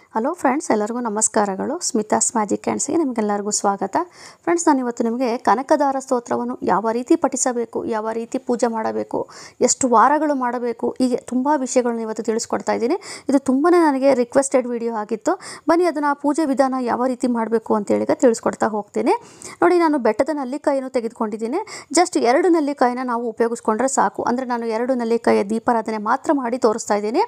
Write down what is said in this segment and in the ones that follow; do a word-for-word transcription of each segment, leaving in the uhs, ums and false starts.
Hello friends, ಎಲ್ಲರಿಗೂ ನಮಸ್ಕಾರಗಳು. Smitha's magic ಹ್ಯಾಂಡ್ಸ್ಗೆ ನಿಮಗೆಲ್ಲರಿಗೂ ಸ್ವಾಗತ. ಫ್ರೆಂಡ್ಸ್, ನಾನು ಇವತ್ತು ನಿಮಗೆ ಕನಕಧಾರ ಸ್ತೋತ್ರವನ್ನು ಯಾವ ರೀತಿ ಪಠಿಸಬೇಕು, ಯಾವ ರೀತಿ ಪೂಜೆ ಮಾಡಬೇಕು, ಎಷ್ಟು ವಾರಗಳು ಮಾಡಬೇಕು, ಹೀಗೆ ತುಂಬ ವಿಷಯಗಳನ್ನ ಇವತ್ತು ತಿಳಿಸ್ಕೊಡ್ತಾ ಇದ್ದೀನಿ. ಇದು ತುಂಬಾ ನನಗೆ ರಿಕ್ವೆಸ್ಟೆಡ್ ವಿಡಿಯೋ ಆಗಿತ್ತು. ಬನ್ನಿ ಅದನ್ನು ಪೂಜೆ ವಿಧಾನ ಯಾವ ರೀತಿ ಮಾಡಬೇಕು ಅಂತೇಳಿ ತಿಳಿಸ್ಕೊಡ್ತಾ ಹೋಗ್ತೀನಿ. ನೋಡಿ, ನಾನು ಬೆಟ್ಟದ ನೆಲ್ಲಿಕಾಯಿಯನ್ನು ತೆಗೆದುಕೊಂಡಿದ್ದೀನಿ. ಜಸ್ಟ್ ಎರಡು ನೆಲ್ಲಿಕಾಯಿನ ನಾವು ಉಪಯೋಗಿಸ್ಕೊಂಡ್ರೆ ಸಾಕು. ಅಂದರೆ ನಾನು ಎರಡು ನೆಲ್ಲಿಕಾಯಿಯ ದೀಪಾರಾಧನೆ ಮಾತ್ರ ಮಾಡಿ ತೋರಿಸ್ತಾ ಇದ್ದೀನಿ.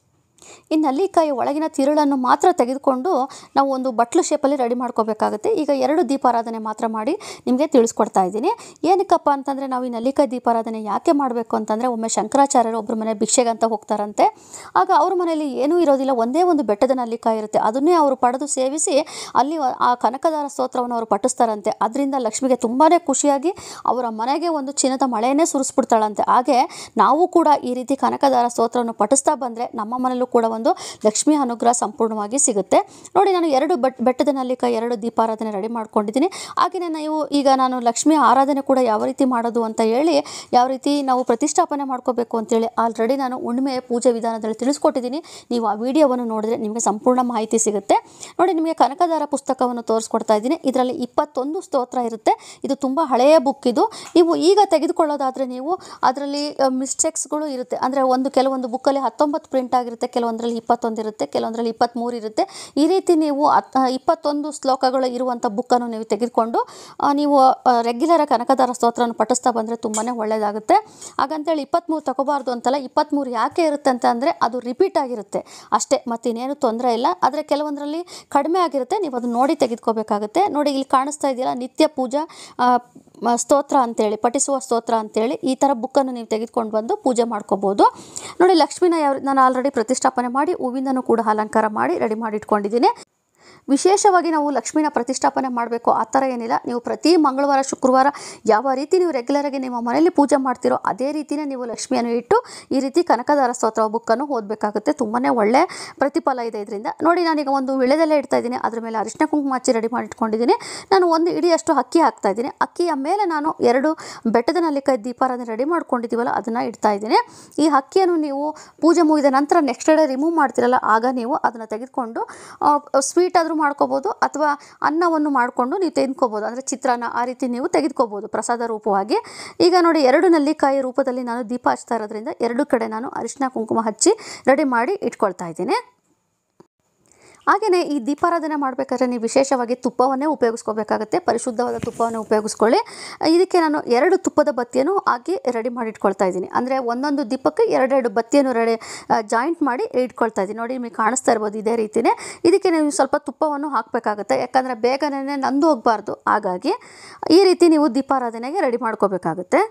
ಈ ನೆಲ್ಲಿಕಾಯಿ ಒಳಗಿನ ತಿರುಳನ್ನು ಮಾತ್ರ ತೆಗೆದುಕೊಂಡು ನಾವು ಒಂದು ಬಟ್ಲು ಶೇಪಲ್ಲಿ ರೆಡಿ ಮಾಡ್ಕೋಬೇಕಾಗುತ್ತೆ. ಈಗ ಎರಡು ದೀಪಾರಾಧನೆ ಮಾತ್ರ ಮಾಡಿ ನಿಮಗೆ ತಿಳಿಸ್ಕೊಡ್ತಾ ಇದ್ದೀನಿ. ಏನಕ್ಕಪ್ಪ ಅಂತಂದರೆ, ನಾವು ಈ ನೆಲ್ಲಿಕಾಯಿ ದೀಪಾರಾಧನೆ ಯಾಕೆ ಮಾಡಬೇಕು ಅಂತಂದರೆ, ಒಮ್ಮೆ ಶಂಕರಾಚಾರ್ಯರು ಒಬ್ಬರ ಮನೆ ಭಿಕ್ಷೆಗಂತ ಹೋಗ್ತಾರಂತೆ. ಆಗ ಅವ್ರ ಮನೆಯಲ್ಲಿ ಏನೂ ಇರೋದಿಲ್ಲ, ಒಂದೇ ಒಂದು ಬೆಟ್ಟದ ನೆಲ್ಲಿಕಾಯಿ ಇರುತ್ತೆ. ಅದನ್ನೇ ಅವರು ಪಡೆದು ಸೇವಿಸಿ ಅಲ್ಲಿ ಆ ಕನಕಧಾರ ಸ್ತೋತ್ರವನ್ನು ಅವರು ಪಠಿಸ್ತಾರಂತೆ. ಅದರಿಂದ ಲಕ್ಷ್ಮಿಗೆ ತುಂಬಾ ಖುಷಿಯಾಗಿ ಅವರ ಮನೆಗೆ ಒಂದು ಚಿನ್ನದ ಮಳೆಯನ್ನೇ ಸುರಿಸ್ಬಿಡ್ತಾಳಂತೆ. ಹಾಗೆ ನಾವು ಕೂಡ ಈ ರೀತಿ ಕನಕಧಾರ ಸ್ತೋತ್ರವನ್ನು ಪಠಿಸ್ತಾ ಬಂದರೆ ನಮ್ಮ ಮನೆಯಲ್ಲೂ ಕೂಡ ಒಂದು ಲಕ್ಷ್ಮಿ ಅನುಗ್ರಹ ಸಂಪೂರ್ಣವಾಗಿ ಸಿಗುತ್ತೆ. ನೋಡಿ, ನಾನು ಎರಡು ಬಟ್ ಬೆಟ್ಟದ ನೆಲ್ಲಿಕಾಯಿ ಎರಡು ದೀಪಾರಾಧನೆ ರೆಡಿ ಮಾಡ್ಕೊಂಡಿದ್ದೀನಿ. ಹಾಗೆಯೇ ನೀವು ಈಗ ನಾನು ಲಕ್ಷ್ಮಿ ಆರಾಧನೆ ಕೂಡ ಯಾವ ರೀತಿ ಮಾಡೋದು ಅಂತ ಹೇಳಿ, ಯಾವ ರೀತಿ ನಾವು ಪ್ರತಿಷ್ಠಾಪನೆ ಮಾಡ್ಕೋಬೇಕು ಅಂತೇಳಿ ಆಲ್ರೆಡಿ ನಾನು ಹುಣ್ಣಿಮೆ ಪೂಜೆ ವಿಧಾನದಲ್ಲಿ ತಿಳಿಸ್ಕೊಟ್ಟಿದ್ದೀನಿ. ನೀವು ಆ ವಿಡಿಯೋವನ್ನು ನೋಡಿದ್ರೆ ನಿಮಗೆ ಸಂಪೂರ್ಣ ಮಾಹಿತಿ ಸಿಗುತ್ತೆ. ನೋಡಿ, ನಿಮಗೆ ಕನಕಧಾರ ಪುಸ್ತಕವನ್ನು ತೋರಿಸ್ಕೊಡ್ತಾ ಇದ್ದೀನಿ. ಇದರಲ್ಲಿ ಇಪ್ಪತ್ತೊಂದು ಸ್ತೋತ್ರ ಇರುತ್ತೆ. ಇದು ತುಂಬ ಹಳೆಯ ಬುಕ್. ಇದು ನೀವು ಈಗ ತೆಗೆದುಕೊಳ್ಳೋದಾದರೆ ನೀವು ಅದರಲ್ಲಿ ಮಿಸ್ಟೇಕ್ಸ್ಗಳು ಇರುತ್ತೆ. ಅಂದರೆ ಒಂದು ಕೆಲವೊಂದು ಬುಕ್ಕಲ್ಲಿ ಹತ್ತೊಂಬತ್ತು ಪ್ರಿಂಟ್ ಆಗಿರುತ್ತೆ, ಕೆಲವೊಂದರಲ್ಲಿ ಇಪ್ಪತ್ತೊಂದು ಇರುತ್ತೆ, ಕೆಲವೊಂದರಲ್ಲಿ ಇಪ್ಪತ್ತ್ಮೂರು ಇರುತ್ತೆ. ಈ ರೀತಿ ನೀವು ಇಪ್ಪತ್ತೊಂದು ಶ್ಲೋಕಗಳು ಇರುವಂಥ ಬುಕ್ಕನ್ನು ನೀವು ತೆಗೆದುಕೊಂಡು ನೀವು ರೆಗ್ಯುಲರ್ ಕನಕಧಾರ ಸ್ತೋತ್ರವನ್ನು ಪಠಿಸ್ತಾ ಬಂದರೆ ತುಂಬಾ ಒಳ್ಳೆಯದಾಗುತ್ತೆ. ಹಾಗಂತೇಳಿ ಇಪ್ಪತ್ತ್ಮೂರು ತಗೋಬಾರ್ದು ಅಂತಲ್ಲ. ಇಪ್ಪತ್ತ್ಮೂರು ಯಾಕೆ ಇರುತ್ತೆ ಅಂತ ಅಂದರೆ ಅದು ರಿಪೀಟ್ ಆಗಿರುತ್ತೆ ಅಷ್ಟೇ, ಮತ್ತಿನ್ನೇನು ತೊಂದರೆ ಇಲ್ಲ. ಆದರೆ ಕೆಲವೊಂದರಲ್ಲಿ ಕಡಿಮೆ ಆಗಿರುತ್ತೆ, ನೀವು ಅದನ್ನು ನೋಡಿ ತೆಗೆದುಕೋಬೇಕಾಗುತ್ತೆ. ನೋಡಿ, ಇಲ್ಲಿ ಕಾಣಿಸ್ತಾ ಇದೆಯಲ್ಲ, ನಿತ್ಯ ಪೂಜಾ ಸ್ತೋತ್ರ ಅಂತೇಳಿ, ಪಠಿಸುವ ಸ್ತೋತ್ರ ಅಂತೇಳಿ ಈ ಥರ ಬುಕ್ಕನ್ನು ನೀವು ತೆಗೆದುಕೊಂಡು ಬಂದು ಪೂಜೆ ಮಾಡ್ಕೋಬೋದು. ನೋಡಿ, ಲಕ್ಷ್ಮಿನ ಯಾವ ನಾನು ಆಲ್ರೆಡಿ ಪ್ರತಿಷ್ಠಾಪನೆ ಮಾಡಿ ಹೂವಿಂದನೂ ಕೂಡ ಅಲಂಕಾರ ಮಾಡಿ ರೆಡಿ ಮಾಡಿ ಇಟ್ಕೊಂಡಿದ್ದೀನಿ. ವಿಶೇಷವಾಗಿ ನಾವು ಲಕ್ಷ್ಮಿನ ಪ್ರತಿಷ್ಠಾಪನೆ ಮಾಡಬೇಕು ಆ ಥರ ಏನಿಲ್ಲ. ನೀವು ಪ್ರತಿ ಮಂಗಳವಾರ ಶುಕ್ರವಾರ ಯಾವ ರೀತಿ ನೀವು ರೆಗ್ಯುಲರಾಗಿ ನಿಮ್ಮ ಮನೆಯಲ್ಲಿ ಪೂಜೆ ಮಾಡ್ತೀರೋ ಅದೇ ರೀತಿಯೇ ನೀವು ಲಕ್ಷ್ಮಿಯನ್ನು ಇಟ್ಟು ಈ ರೀತಿ ಕನಕಧಾರ ಸ್ತೋತ್ರ ಬುಕ್ಕನ್ನು ಓದಬೇಕಾಗುತ್ತೆ. ತುಂಬಾ ಒಳ್ಳೆ ಪ್ರತಿಫಲ ಇದೆ ಇದರಿಂದ. ನೋಡಿ, ನಾನೀಗ ಒಂದು ವಿಳೆದೆಲೆ ಇಡ್ತಾ ಇದ್ದೀನಿ. ಅದ್ರ ಮೇಲೆ ಅರಿಶಿನ ಕುಂಕುಮ ಹಚ್ಚಿ ರೆಡಿ ಮಾಡಿ ಇಟ್ಕೊಂಡಿದ್ದೀನಿ. ನಾನು ಒಂದು ಇಡಿಯಷ್ಟು ಅಕ್ಕಿ ಹಾಕ್ತಾ ಇದ್ದೀನಿ. ಅಕ್ಕಿಯ ಮೇಲೆ ನಾನು ಎರಡು ಬೆಟ್ಟದ ನೆಲ್ಲಿಕಾಯಿ ದೀಪಾರಾಧನೆ ರೆಡಿ ಮಾಡ್ಕೊಂಡಿದ್ದೀವಲ್ಲ ಅದನ್ನು ಇಡ್ತಾ ಇದ್ದೀನಿ. ಈ ಅಕ್ಕಿಯನ್ನು ನೀವು ಪೂಜೆ ಮುಗಿದ ನಂತರ ನೆಕ್ಸ್ಟ್ ಡೇ ರಿಮೂವ್ ಮಾಡ್ತೀರಲ್ಲ, ಆಗ ನೀವು ಅದನ್ನು ತೆಗೆದುಕೊಂಡು ಸ್ವೀಟ್ ಆದರೂ ಮಾಡ್ಕೋಬೋದು ಅಥವಾ ಅನ್ನವನ್ನು ಮಾಡಿಕೊಂಡು ನೀವು ತೆಗೆದುಕೋಬೋದು. ಅಂದರೆ ಚಿತ್ರಾನ್ನ ಆ ರೀತಿ ನೀವು ತೆಗೆದುಕೋಬೋದು ಪ್ರಸಾದ ರೂಪವಾಗಿ. ಈಗ ನೋಡಿ, ಎರಡು ನೆಲ್ಲಿಕಾಯಿ ರೂಪದಲ್ಲಿ ನಾನು ದೀಪ ಹಚ್ತಾ ಇರೋದ್ರಿಂದ ಎರಡು ಕಡೆ ನಾನು ಅರಿಶಿನ ಕುಂಕುಮ ಹಚ್ಚಿ ರೆಡಿ ಮಾಡಿ ಇಟ್ಕೊಳ್ತಾ ಇದ್ದೀನಿ. ಹಾಗೆಯೇ ಈ ದೀಪಾರಾಧನೆ ಮಾಡಬೇಕಾದ್ರೆ ನೀವು ವಿಶೇಷವಾಗಿ ತುಪ್ಪವನ್ನೇ ಉಪಯೋಗಿಸ್ಕೋಬೇಕಾಗುತ್ತೆ. ಪರಿಶುದ್ಧವಾದ ತುಪ್ಪವನ್ನೇ ಉಪಯೋಗಿಸ್ಕೊಳ್ಳಿ. ಇದಕ್ಕೆ ನಾನು ಎರಡು ತುಪ್ಪದ ಬತ್ತಿಯನ್ನು ಹಾಕಿ ರೆಡಿ ಮಾಡಿ ಇಟ್ಕೊಳ್ತಾ ಇದ್ದೀನಿ. ಅಂದರೆ ಒಂದೊಂದು ದೀಪಕ್ಕೆ ಎರಡೆರಡು ಬತ್ತಿಯನ್ನು ರೆಡಿ ಜಾಯಿಂಟ್ ಮಾಡಿ ಇಟ್ಕೊಳ್ತಾ ಇದ್ದೀನಿ. ನೋಡಿ, ನಿಮಗೆ ಕಾಣಿಸ್ತಾ ಇರ್ಬೋದು ಇದೇ ರೀತಿಯೇ. ಇದಕ್ಕೆ ನೀವು ಸ್ವಲ್ಪ ತುಪ್ಪವನ್ನು ಹಾಕಬೇಕಾಗುತ್ತೆ, ಯಾಕಂದರೆ ಬೇಗನೆ ನಂದು ಹೋಗಬಾರ್ದು. ಹಾಗಾಗಿ ಈ ರೀತಿ ನೀವು ದೀಪಾರಾಧನೆಗೆ ರೆಡಿ ಮಾಡ್ಕೋಬೇಕಾಗುತ್ತೆ.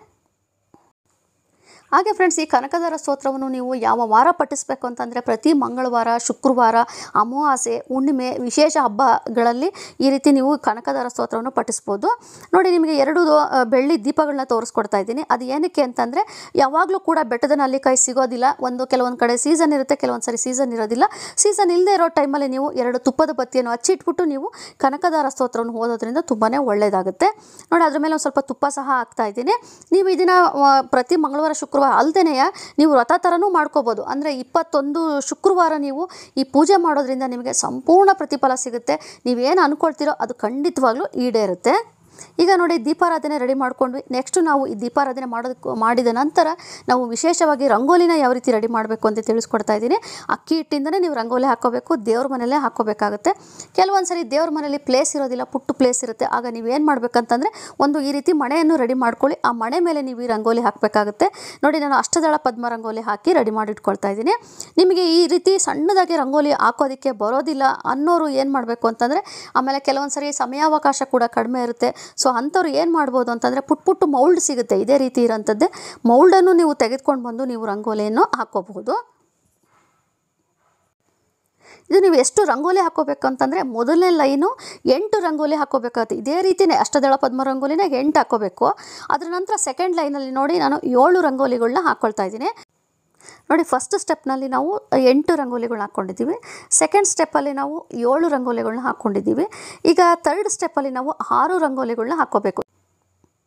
ಹಾಗೆ ಫ್ರೆಂಡ್ಸ್, ಈ ಕನಕಧಾರ ಸ್ತೋತ್ರವನ್ನು ನೀವು ಯಾವ ವಾರ ಪಠಿಸಬೇಕು ಅಂತಂದರೆ ಪ್ರತಿ ಮಂಗಳವಾರ, ಶುಕ್ರವಾರ, ಅಮಾವಾಸ್ಯೆ, ಹುಣ್ಣಿಮೆ, ವಿಶೇಷ ಹಬ್ಬಗಳಲ್ಲಿ ಈ ರೀತಿ ನೀವು ಕನಕಧಾರ ಸ್ತೋತ್ರವನ್ನು ಪಠಿಸ್ಬೋದು. ನೋಡಿ, ನಿಮಗೆ ಎರಡು ಬೆಳ್ಳಿ ದೀಪಗಳನ್ನ ತೋರಿಸ್ಕೊಡ್ತಾ ಇದ್ದೀನಿ. ಅದು ಏನಕ್ಕೆ ಅಂತಂದರೆ, ಯಾವಾಗಲೂ ಕೂಡ ಬೆಟ್ಟದ ನೆಲ್ಲಿಕಾಯಿ ಸಿಗೋದಿಲ್ಲ. ಒಂದು ಕೆಲವೊಂದು ಕಡೆ ಸೀಸನ್ ಇರುತ್ತೆ, ಕೆಲವೊಂದು ಸರಿ ಸೀಸನ್ ಇರೋದಿಲ್ಲ. ಸೀಸನ್ ಇಲ್ಲದೆ ಇರೋ ಟೈಮಲ್ಲಿ ನೀವು ಎರಡು ತುಪ್ಪದ ಬತ್ತಿಯನ್ನು ಹಚ್ಚಿಟ್ಬಿಟ್ಟು ನೀವು ಕನಕಧಾರ ಸ್ತೋತ್ರವನ್ನು ಓದೋದ್ರಿಂದ ತುಂಬಾ ಒಳ್ಳೆಯದಾಗುತ್ತೆ. ನೋಡಿ, ಅದ್ರ ಮೇಲೆ ಒಂದು ಸ್ವಲ್ಪ ತುಪ್ಪ ಸಹ ಹಾಕ್ತಾ ಇದ್ದೀನಿ. ನೀವು ಇದನ್ನು ಪ್ರತಿ ಮಂಗಳವಾರ, ಶುಕ್ರವಾರ ಅಲ್ದೇನೆಯ ನೀವು ವ್ರತ ಥರನೂ ಮಾಡ್ಕೋಬೋದು. ಅಂದರೆ ಇಪ್ಪತ್ತೊಂದು ಶುಕ್ರವಾರ ನೀವು ಈ ಪೂಜೆ ಮಾಡೋದ್ರಿಂದ ನಿಮಗೆ ಸಂಪೂರ್ಣ ಪ್ರತಿಫಲ ಸಿಗುತ್ತೆ. ನೀವೇನು ಅಂದ್ಕೊಳ್ತೀರೋ ಅದು ಖಂಡಿತವಾಗ್ಲೂ ಈಡೇರುತ್ತೆ. ಈಗ ನೋಡಿ, ದೀಪಾರಾಧನೆ ರೆಡಿ ಮಾಡ್ಕೊಂಡ್ವಿ. ನೆಕ್ಸ್ಟು ನಾವು ಈ ದೀಪಾರಾಧನೆ ಮಾಡೋದಕ್ಕೆ ಮಾಡಿದ ನಂತರ ನಾವು ವಿಶೇಷವಾಗಿ ರಂಗೋಲಿನ ಯಾವ ರೀತಿ ರೆಡಿ ಮಾಡಬೇಕು ಅಂತ ತಿಳಿಸ್ಕೊಡ್ತಾ ಇದ್ದೀನಿ. ಅಕ್ಕಿ ಹಿಟ್ಟಿಂದನೇ ನೀವು ರಂಗೋಲಿ ಹಾಕ್ಕೋಬೇಕು, ದೇವ್ರ ಮನೆಯಲ್ಲೇ ಹಾಕ್ಕೋಬೇಕಾಗುತ್ತೆ. ಕೆಲವೊಂದು ಸರಿ ದೇವ್ರ ಮನೆಯಲ್ಲಿ ಪ್ಲೇಸ್ ಇರೋದಿಲ್ಲ, ಪುಟ್ಟು ಪ್ಲೇಸ್ ಇರುತ್ತೆ. ಆಗ ನೀವೇನು ಮಾಡಬೇಕಂತಂದರೆ ಒಂದು ಈ ರೀತಿ ಮಣೆಯನ್ನು ರೆಡಿ ಮಾಡ್ಕೊಳ್ಳಿ. ಆ ಮಣೆ ಮೇಲೆ ನೀವು ಈ ರಂಗೋಲಿ ಹಾಕಬೇಕಾಗುತ್ತೆ. ನೋಡಿ, ನಾನು ಅಷ್ಟದಳ ಪದ್ಮ ರಂಗೋಲಿ ಹಾಕಿ ರೆಡಿ ಮಾಡಿ ಇಟ್ಕೊಳ್ತಾ ಇದ್ದೀನಿ. ನಿಮಗೆ ಈ ರೀತಿ ಸಣ್ಣದಾಗಿ ರಂಗೋಲಿ ಹಾಕೋದಕ್ಕೆ ಬರೋದಿಲ್ಲ ಅನ್ನೋರು ಏನು ಮಾಡಬೇಕು ಅಂತಂದರೆ, ಆಮೇಲೆ ಕೆಲವೊಂದು ಸರಿ ಸಮಯಾವಕಾಶ ಕೂಡ ಕಡಿಮೆ ಇರುತ್ತೆ. ಸೊ ಅಂಥವ್ರು ಏನು ಮಾಡ್ಬೋದು ಅಂತಂದರೆ, ಪುಟ್ ಪುಟ್ಟು ಮೌಲ್ಡ್ ಸಿಗುತ್ತೆ ಇದೇ ರೀತಿ ಇರೋಂಥದ್ದೇ. ಮೌಲ್ಡನ್ನು ನೀವು ತೆಗೆದುಕೊಂಡು ಬಂದು ನೀವು ರಂಗೋಲಿಯನ್ನು ಹಾಕ್ಕೋಬಹುದು. ಇದು ನೀವು ಎಷ್ಟು ರಂಗೋಲಿ ಹಾಕ್ಕೋಬೇಕು ಅಂತಂದರೆ, ಮೊದಲನೇ ಲೈನು ಎಂಟು ರಂಗೋಲಿ ಹಾಕ್ಕೋಬೇಕಾಗುತ್ತೆ. ಇದೇ ರೀತಿಯೇ ಅಷ್ಟದಳ ಪದ್ಮ ರಂಗೋಲಿನ ಎಂಟು ಹಾಕ್ಕೋಬೇಕು. ಅದರ ನಂತರ ಸೆಕೆಂಡ್ ಲೈನಲ್ಲಿ ನೋಡಿ, ನಾನು ಏಳು ರಂಗೋಲಿಗಳನ್ನ ಹಾಕ್ಕೊಳ್ತಾ ಇದ್ದೀನಿ. ನೋಡಿ, ಫಸ್ಟ್ ಸ್ಟೆಪ್ನಲ್ಲಿ ನಾವು ಎಂಟು ರಂಗೋಲಿಗಳನ್ನ ಹಾಕ್ಕೊಂಡಿದ್ದೀವಿ. ಸೆಕೆಂಡ್ ಸ್ಟೆಪ್ಪಲ್ಲಿ ನಾವು ಏಳು ರಂಗೋಲಿಗಳನ್ನ ಹಾಕ್ಕೊಂಡಿದ್ದೀವಿ. ಈಗ ಥರ್ಡ್ ಸ್ಟೆಪ್ಪಲ್ಲಿ ನಾವು ಆರು ರಂಗೋಲಿಗಳನ್ನ ಹಾಕ್ಕೋಬೇಕು.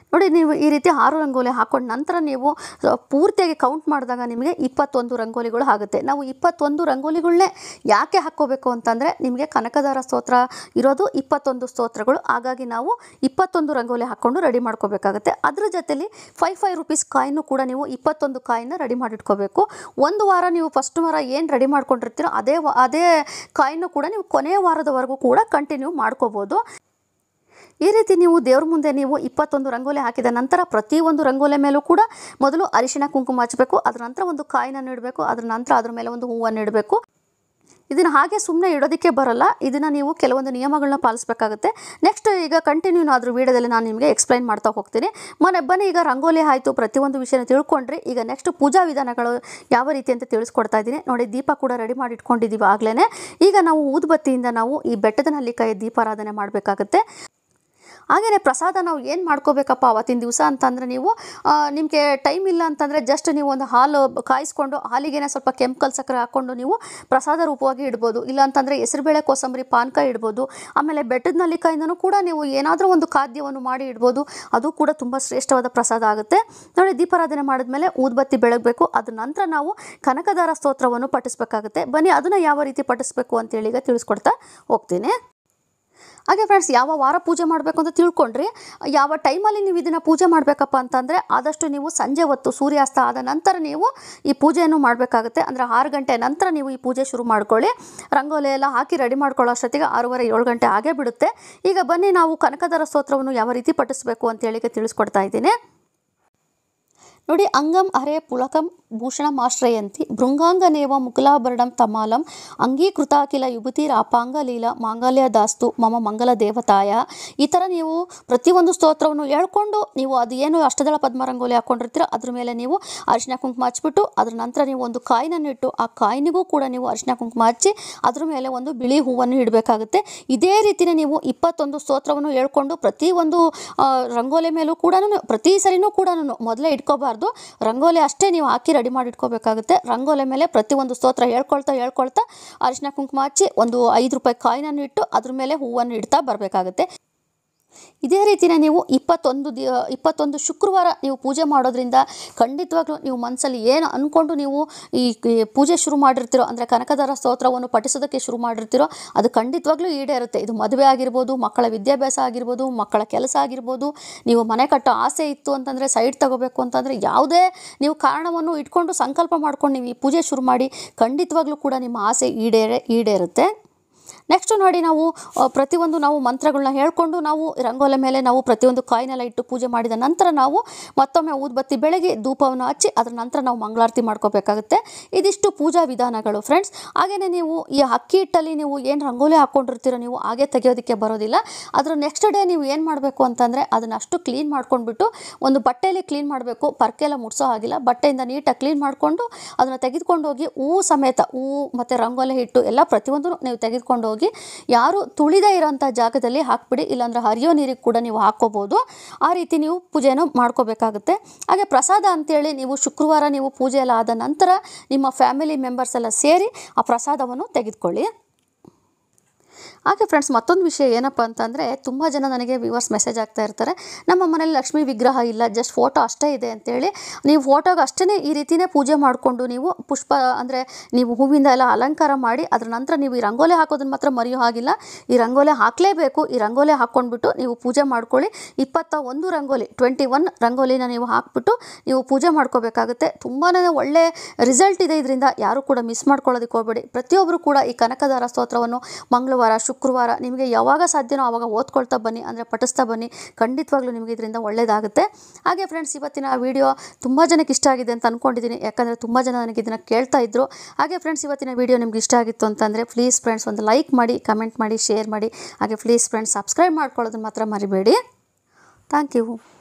ನೋಡಿ ನೀವು ಈ ರೀತಿ ಆರು ರಂಗೋಲಿ ಹಾಕೊಂಡ ನಂತರ ನೀವು ಪೂರ್ತಿಯಾಗಿ ಕೌಂಟ್ ಮಾಡಿದಾಗ ನಿಮಗೆ ಇಪ್ಪತ್ತೊಂದು ರಂಗೋಲಿಗಳು ಆಗುತ್ತೆ. ನಾವು ಇಪ್ಪತ್ತೊಂದು ರಂಗೋಲಿಗಳನ್ನೇ ಯಾಕೆ ಹಾಕ್ಕೋಬೇಕು ಅಂತಂದರೆ ನಿಮಗೆ ಕನಕಧಾರ ಸ್ತೋತ್ರ ಇರೋದು ಇಪ್ಪತ್ತೊಂದು ಸ್ತೋತ್ರಗಳು. ಹಾಗಾಗಿ ನಾವು ಇಪ್ಪತ್ತೊಂದು ರಂಗೋಲಿ ಹಾಕ್ಕೊಂಡು ರೆಡಿ ಮಾಡ್ಕೋಬೇಕಾಗುತ್ತೆ. ಅದ್ರ ಜೊತೆಲಿ ಫೈವ್ ಫೈವ್ ರುಪೀಸ್ ಕಾಯಿನು ಕೂಡ ನೀವು ಇಪ್ಪತ್ತೊಂದು ಕಾಯಿನ ರೆಡಿ ಮಾಡಿಟ್ಕೋಬೇಕು. ಒಂದು ವಾರ ನೀವು ಫಸ್ಟ್ ವಾರ ಏನು ರೆಡಿ ಮಾಡ್ಕೊಂಡಿರ್ತೀರೋ ಅದೇ ಅದೇ ಕಾಯಿನು ಕೂಡ ನೀವು ಕೊನೆಯ ವಾರದವರೆಗೂ ಕೂಡ ಕಂಟಿನ್ಯೂ ಮಾಡ್ಕೋಬೋದು. ಈ ರೀತಿ ನೀವು ದೇವ್ರ ಮುಂದೆ ನೀವು ಇಪ್ಪತ್ತೊಂದು ರಂಗೋಲಿ ಹಾಕಿದ ನಂತರ ಪ್ರತಿಯೊಂದು ರಂಗೋಲಿ ಮೇಲೂ ಕೂಡ ಮೊದಲು ಅರಿಶಿನ ಕುಂಕುಮ ಹಚ್ಚಬೇಕು. ಅದರ ನಂತರ ಒಂದು ಕಾಯಿನ ಇಡಬೇಕು. ಅದರ ನಂತರ ಅದ್ರ ಮೇಲೆ ಒಂದು ಹೂವನ್ನು ಇಡಬೇಕು. ಇದನ್ನು ಹಾಗೆ ಸುಮ್ಮನೆ ಇಡೋದಕ್ಕೆ ಬರಲ್ಲ. ಇದನ್ನು ನೀವು ಕೆಲವೊಂದು ನಿಯಮಗಳನ್ನ ಪಾಲಿಸಬೇಕಾಗುತ್ತೆ. ನೆಕ್ಸ್ಟ್ ಈಗ ಕಂಟಿನ್ಯೂ ಆದರೂ ವೀಡಿಯೋದಲ್ಲಿ ನಾನು ನಿಮಗೆ ಎಕ್ಸ್ಪ್ಲೈನ್ ಮಾಡ್ತಾ ಹೋಗ್ತೀನಿ. ಮನೆ ಬನ್ನಿ, ಈಗ ರಂಗೋಲಿ ಆಯಿತು, ಪ್ರತಿಯೊಂದು ವಿಷಯನ ತಿಳ್ಕೊಂಡ್ರಿ. ಈಗ ನೆಕ್ಸ್ಟ್ ಪೂಜಾ ವಿಧಾನಗಳು ಯಾವ ರೀತಿ ಅಂತ ತಿಳಿಸ್ಕೊಡ್ತಾ ಇದ್ದೀನಿ ನೋಡಿ. ದೀಪ ಕೂಡ ರೆಡಿ ಮಾಡಿ ಇಟ್ಕೊಂಡಿದ್ದೀವಿ ಆಗಲೇ. ಈಗ ನಾವು ಊದುಬತ್ತಿಯಿಂದ ನಾವು ಈ ಬೆಟ್ಟದ ನಲ್ಲಿಕಾಯಿ ದೀಪಾರಾಧನೆ ಮಾಡಬೇಕಾಗುತ್ತೆ. ಹಾಗೆಯೇ ಪ್ರಸಾದ ನಾವು ಏನು ಮಾಡ್ಕೋಬೇಕಪ್ಪ ಅವತ್ತಿನ ದಿವಸ ಅಂತಂದರೆ, ನೀವು ನಿಮಗೆ ಟೈಮ್ ಇಲ್ಲ ಅಂತಂದರೆ ಜಸ್ಟ್ ನೀವು ಒಂದು ಹಾಲು ಕಾಯಿಸ್ಕೊಂಡು ಹಾಲಿಗೆನೇ ಸ್ವಲ್ಪ ಕೆಂಪು ಸಕ್ಕರೆ ಹಾಕ್ಕೊಂಡು ನೀವು ಪ್ರಸಾದ ರೂಪವಾಗಿ ಇಡ್ಬೋದು. ಇಲ್ಲ ಅಂತಂದರೆ ಹೆಸರುಬೇಳೆ ಕೋಸಂಬರಿ ಪಾನಕ ಇಡ್ಬೋದು. ಆಮೇಲೆ ಬೆಟ್ಟದ ನಲ್ಲಿಕಾಯಿಂದನೂ ಕೂಡ ನೀವು ಏನಾದರೂ ಒಂದು ಖಾದ್ಯವನ್ನು ಮಾಡಿ ಇಡ್ಬೋದು. ಅದು ಕೂಡ ತುಂಬ ಶ್ರೇಷ್ಠವಾದ ಪ್ರಸಾದ ಆಗುತ್ತೆ ನೋಡಿ. ದೀಪಾರಾಧನೆ ಮಾಡಿದ್ಮೇಲೆ ಊದುಬತ್ತಿ ಬೆಳಗಬೇಕು. ಅದ ನಂತರ ನಾವು ಕನಕಧಾರ ಸ್ತೋತ್ರವನ್ನು ಪಠಿಸಬೇಕಾಗುತ್ತೆ. ಬನ್ನಿ ಅದನ್ನು ಯಾವ ರೀತಿ ಪಠಿಸಬೇಕು ಅಂತೇಳಿ ಈಗ ತಿಳಿಸ್ಕೊಡ್ತಾ ಹೋಗ್ತೀನಿ. ಹಾಗೆ ಫ್ರೆಂಡ್ಸ್, ಯಾವ ವಾರ ಪೂಜೆ ಮಾಡಬೇಕು ಅಂತ ತಿಳ್ಕೊಂಡ್ರಿ. ಯಾವ ಟೈಮಲ್ಲಿ ನೀವು ಇದನ್ನು ಪೂಜೆ ಮಾಡಬೇಕಪ್ಪ ಅಂತಂದರೆ ಆದಷ್ಟು ನೀವು ಸಂಜೆ ಹೊತ್ತು ಸೂರ್ಯಾಸ್ತ ಆದ ನಂತರ ನೀವು ಈ ಪೂಜೆಯನ್ನು ಮಾಡಬೇಕಾಗುತ್ತೆ. ಅಂದರೆ ಆರು ಗಂಟೆ ನಂತರ ನೀವು ಈ ಪೂಜೆ ಶುರು ಮಾಡ್ಕೊಳ್ಳಿ. ರಂಗೋಲಿ ಎಲ್ಲ ಹಾಕಿ ರೆಡಿ ಮಾಡ್ಕೊಳ್ಳೋ ಅಷ್ಟೊತ್ತಿಗೆ ಆರೂವರೆ ಏಳು ಗಂಟೆ ಆಗೇ ಬಿಡುತ್ತೆ. ಈಗ ಬನ್ನಿ ನಾವು ಕನಕಧಾರ ಸ್ತೋತ್ರವನ್ನು ಯಾವ ರೀತಿ ಪಠಿಸಬೇಕು ಅಂತೇಳಿ ತಿಳಿಸ್ಕೊಡ್ತಾ ಇದ್ದೀನಿ ನೋಡಿ. ಅಂಗಂ ಹರೇ ಪುಳಕಂ ಭೂಷಣಮಾಶ್ರಯಂತಿ ಭೃಂಗಾಂಗನೇವ ಮುಕುಲಾಭರಣಂ ತಮಾಲಂ ಅಂಗೀಕೃತಾಕಿಲ ಯುವತಿರಾಪಾಂಗ ಲೀಲಾ ಮಾಂಗಲ್ಯ ದಾಸ್ತು ಮಮ ಮಂಗಲ ದೇವತಾಯ. ಈ ಥರ ನೀವು ಪ್ರತಿಯೊಂದು ಸ್ತೋತ್ರವನ್ನು ಹೇಳ್ಕೊಂಡು ನೀವು ಅದು ಏನು ಅಷ್ಟದಳ ಪದ್ಮ ರಂಗೋಲಿ ಹಾಕ್ಕೊಂಡಿರ್ತೀರೋ ಅದ್ರ ಮೇಲೆ ನೀವು ಅರಿಶಿನ ಕುಂಕುಮ ಹಚ್ಬಿಟ್ಟು ಅದ್ರ ನಂತರ ನೀವು ಒಂದು ಕಾಯಿನನ್ನು ಇಟ್ಟು ಆ ಕಾಯಿನಿಗೂ ಕೂಡ ನೀವು ಅರಿಶಿನ ಕುಂಕುಮ ಹಚ್ಚಿ ಅದ್ರ ಮೇಲೆ ಒಂದು ಬಿಳಿ ಹೂವನ್ನು ಇಡಬೇಕಾಗುತ್ತೆ. ಇದೇ ರೀತಿಯೇ ನೀವು ಇಪ್ಪತ್ತೊಂದು ಸ್ತೋತ್ರವನ್ನು ಹೇಳ್ಕೊಂಡು ಪ್ರತಿಯೊಂದು ರಂಗೋಲಿ ಮೇಲೂ ಕೂಡ ಪ್ರತಿ ಸರಿನೂ ಕೂಡ ಮೊದಲೇ ಇಟ್ಕೋಬಾರ್ದು. ರಂಗೋಲಿ ಅಷ್ಟೇ ನೀವು ಹಾಕಿ ರೆಡಿ ಮಾಡಿ ಇಟ್ಕೋಬೇಕಾಗುತ್ತೆ. ರಂಗೋಲಿ ಮೇಲೆ ಪ್ರತಿಯೊಂದು ಸ್ತೋತ್ರ ಹೇಳ್ಕೊಳ್ತಾ ಹೇಳ್ಕೊಳ್ತಾ ಅರಿಶಿನ ಕುಂಕುಮ ಹಚ್ಚಿ ಒಂದು ಐದು ರೂಪಾಯಿ ಕಾಯಿನನ್ನು ಇಟ್ಟು ಅದ್ರ ಮೇಲೆ ಹೂವನ್ನು ಇಡ್ತಾ ಬರಬೇಕಾಗುತ್ತೆ. ಇದೇ ರೀತಿಯೇ ನೀವು ಇಪ್ಪತ್ತೊಂದು ದಿ ಇಪ್ಪತ್ತೊಂದು ಶುಕ್ರವಾರ ನೀವು ಪೂಜೆ ಮಾಡೋದ್ರಿಂದ ಖಂಡಿತವಾಗ್ಲೂ ನೀವು ಮನಸ್ಸಲ್ಲಿ ಏನು ಅಂದ್ಕೊಂಡು ನೀವು ಈ ಪೂಜೆ ಶುರು ಮಾಡಿರ್ತೀರೋ, ಅಂದರೆ ಕನಕಧಾರ ಸ್ತೋತ್ರವನ್ನು ಪಠಿಸೋದಕ್ಕೆ ಶುರು ಮಾಡಿರ್ತೀರೋ ಅದು ಖಂಡಿತವಾಗ್ಲೂ ಈಡೇರುತ್ತೆ. ಇದು ಮದುವೆ ಆಗಿರ್ಬೋದು, ಮಕ್ಕಳ ವಿದ್ಯಾಭ್ಯಾಸ ಆಗಿರ್ಬೋದು, ಮಕ್ಕಳ ಕೆಲಸ ಆಗಿರ್ಬೋದು, ನೀವು ಮನೆ ಕಟ್ಟೋ ಆಸೆ ಇತ್ತು ಅಂತಂದರೆ, ಸೈಟ್ ತಗೋಬೇಕು ಅಂತಂದರೆ, ಯಾವುದೇ ನೀವು ಕಾರಣವನ್ನು ಇಟ್ಕೊಂಡು ಸಂಕಲ್ಪ ಮಾಡ್ಕೊಂಡು ನೀವು ಈ ಪೂಜೆ ಶುರು ಮಾಡಿ ಖಂಡಿತವಾಗ್ಲೂ ಕೂಡ ನಿಮ್ಮ ಆಸೆ ಈಡೇರೇ ಈಡೇರುತ್ತೆ. ನೆಕ್ಸ್ಟ್ ನೋಡಿ, ನಾವು ಪ್ರತಿಯೊಂದು ನಾವು ಮಂತ್ರಗಳನ್ನ ಹೇಳ್ಕೊಂಡು ನಾವು ರಂಗೋಲಿ ಮೇಲೆ ನಾವು ಪ್ರತಿಯೊಂದು ಕಾಯಿನೆಲ್ಲ ಇಟ್ಟು ಪೂಜೆ ಮಾಡಿದ ನಂತರ ನಾವು ಮತ್ತೊಮ್ಮೆ ಊದುಬತ್ತಿ ಬೆಳಗಿ ಧೂಪವನ್ನು ಹಚ್ಚಿ ಅದರ ನಂತರ ನಾವು ಮಂಗಳಾರತಿ ಮಾಡ್ಕೋಬೇಕಾಗುತ್ತೆ. ಇದಿಷ್ಟು ಪೂಜಾ ವಿಧಾನಗಳು ಫ್ರೆಂಡ್ಸ್. ಹಾಗೆಯೇ ನೀವು ಈ ಅಕ್ಕಿ ಹಿಟ್ಟಲ್ಲಿ ನೀವು ಏನು ರಂಗೋಲಿ ಹಾಕ್ಕೊಂಡಿರ್ತೀರೋ ನೀವು ಹಾಗೆ ತೆಗೆಯೋದಕ್ಕೆ ಬರೋದಿಲ್ಲ. ಅದರ ನೆಕ್ಸ್ಟ್ ಡೇ ನೀವು ಏನು ಮಾಡಬೇಕು ಅಂತಂದರೆ ಅದನ್ನು ಅಷ್ಟು ಕ್ಲೀನ್ ಮಾಡ್ಕೊಂಡ್ಬಿಟ್ಟು ಒಂದು ಬಟ್ಟೆಯಲ್ಲಿ ಕ್ಲೀನ್ ಮಾಡಬೇಕು. ಪರ್ಕೆಲ್ಲ ಮುಟ್ಸೋ ಹಾಗಿಲ್ಲ. ಬಟ್ಟೆಯಿಂದ ನೀಟಾಗಿ ಕ್ಲೀನ್ ಮಾಡಿಕೊಂಡು ಅದನ್ನು ತೆಗೆದುಕೊಂಡು ಹೋಗಿ ಹೂವು ಸಮೇತ ಹೂವು ಮತ್ತು ರಂಗೋಲಿ ಹಿಟ್ಟು ಎಲ್ಲ ಪ್ರತಿಯೊಂದು ನೀವು ತೆಗೆದುಕೊಂಡು ಹೋಗಿ ಯಾರು ತುಳಿದೇ ಇರೋಂಥ ಜಾಗದಲ್ಲಿ ಹಾಕ್ಬಿಡಿ. ಇಲ್ಲಾಂದ್ರೆ ಹರಿಯೋ ನೀರಿಗೆ ಕೂಡ ನೀವು ಹಾಕ್ಕೋಬೋದು. ಆ ರೀತಿ ನೀವು ಪೂಜೆಯನ್ನು ಮಾಡ್ಕೋಬೇಕಾಗುತ್ತೆ. ಹಾಗೆ ಪ್ರಸಾದ ಅಂತೇಳಿ ನೀವು ಶುಕ್ರವಾರ ನೀವು ಪೂಜೆ ಎಲ್ಲ ಆದ ನಂತರ ನಿಮ್ಮ ಫ್ಯಾಮಿಲಿ ಮೆಂಬರ್ಸ್ ಎಲ್ಲ ಸೇರಿ ಆ ಪ್ರಸಾದವನ್ನು ತೆಗೆದುಕೊಳ್ಳಿ. ಹಾಗೆ ಫ್ರೆಂಡ್ಸ್, ಮತ್ತೊಂದು ವಿಷಯ ಏನಪ್ಪ ಅಂತಂದರೆ, ತುಂಬ ಜನ ನನಗೆ ವ್ಯೂವರ್ಸ್ ಮೆಸೇಜ್ ಆಗ್ತಾ ಇರ್ತಾರೆ, ನಮ್ಮ ಮನೇಲಿ ಲಕ್ಷ್ಮೀ ವಿಗ್ರಹ ಇಲ್ಲ, ಜಸ್ಟ್ ಫೋಟೋ ಅಷ್ಟೇ ಇದೆ ಅಂತೇಳಿ. ನೀವು ಫೋಟೋಗೆ ಅಷ್ಟೇ ಈ ರೀತಿಯೇ ಪೂಜೆ ಮಾಡಿಕೊಂಡು ನೀವು ಪುಷ್ಪ ಅಂದರೆ ನೀವು ಹೂವಿಂದ ಎಲ್ಲ ಅಲಂಕಾರ ಮಾಡಿ ಅದರ ನಂತರ ನೀವು ಈ ರಂಗೋಲಿ ಹಾಕೋದನ್ನು ಮಾತ್ರ ಮರೆಯೋ ಹಾಗಿಲ್ಲ. ಈ ರಂಗೋಲಿ ಹಾಕಲೇಬೇಕು. ಈ ರಂಗೋಲಿ ಹಾಕ್ಕೊಂಡ್ಬಿಟ್ಟು ನೀವು ಪೂಜೆ ಮಾಡ್ಕೊಳ್ಳಿ. ಇಪ್ಪತ್ತ ಒಂದು ರಂಗೋಲಿ ಟ್ವೆಂಟಿ ಒನ್ ರಂಗೋಲಿನ ನೀವು ಹಾಕ್ಬಿಟ್ಟು ನೀವು ಪೂಜೆ ಮಾಡ್ಕೋಬೇಕಾಗುತ್ತೆ. ತುಂಬಾ ಒಳ್ಳೆ ರಿಸಲ್ಟ್ ಇದೆ ಇದರಿಂದ. ಯಾರು ಕೂಡ ಮಿಸ್ ಮಾಡ್ಕೊಳ್ಳೋದಕ್ಕೆ ಹೋಗಬೇಡಿ. ಪ್ರತಿಯೊಬ್ಬರು ಕೂಡ ಈ ಕನಕಧಾರ ಸ್ತೋತ್ರವನ್ನು ಮಂಗಳವಾರ, ಶುಕ್ರವಾರ ನಿಮಗೆ ಯಾವಾಗ ಸಾಧ್ಯನೋ ಆವಾಗ ಓದ್ಕೊಳ್ತಾ ಬನ್ನಿ, ಅಂದರೆ ಪಠಿಸ್ತಾ ಬನ್ನಿ. ಖಂಡಿತವಾಗ್ಲೂ ನಿಮಗೆ ಇದರಿಂದ ಒಳ್ಳೆಯದಾಗುತ್ತೆ. ಹಾಗೆ ಫ್ರೆಂಡ್ಸ್, ಇವತ್ತಿನ ವಿಡಿಯೋ ತುಂಬ ಜನಕ್ಕೆ ಇಷ್ಟ ಆಗಿದೆ ಅಂತ ಅಂದ್ಕೊಂಡಿದ್ದೀನಿ. ಯಾಕಂದರೆ ತುಂಬ ಜನ ನನಗೆ ಇದನ್ನು ಕೇಳ್ತಾ ಇದ್ರು. ಹಾಗೆ ಫ್ರೆಂಡ್ಸ್, ಇವತ್ತಿನ ವಿಡಿಯೋ ನಿಮ್ಗೆ ಇಷ್ಟ ಆಗಿತ್ತು ಅಂತಂದರೆ ಪ್ಲೀಸ್ ಫ್ರೆಂಡ್ಸ್ ಒಂದು ಲೈಕ್ ಮಾಡಿ, ಕಮೆಂಟ್ ಮಾಡಿ, ಶೇರ್ ಮಾಡಿ. ಹಾಗೆ ಪ್ಲೀಸ್ ಫ್ರೆಂಡ್ಸ್ ಸಬ್ಸ್ಕ್ರೈಬ್ ಮಾಡ್ಕೊಳ್ಳೋದನ್ನು ಮಾತ್ರ ಮರಿಬೇಡಿ. Thank you.